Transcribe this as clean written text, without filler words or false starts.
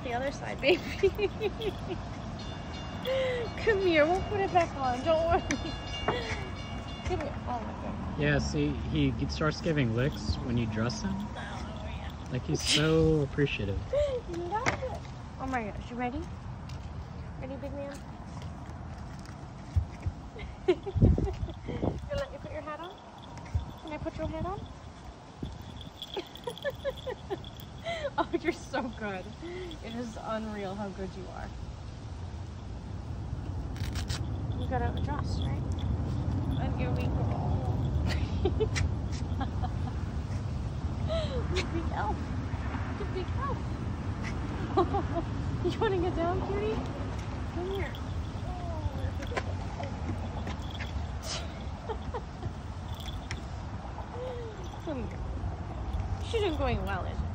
out the other side, baby. Come here, we'll put it back on. Don't worry. Come here. Oh my god. Yeah, see, he starts giving licks when you dress him. Oh, yeah. Like, he's so appreciative. You love it. Oh my gosh, you ready? Ready, big man? You let me put your hat on? Can I put your hat on? Oh, you're so good. It is unreal how good you are. You gotta adjust, right? And here we go. Big elf. The big elf. You wanna get down, cutie? Come here. Come here. This isn't going well, is it?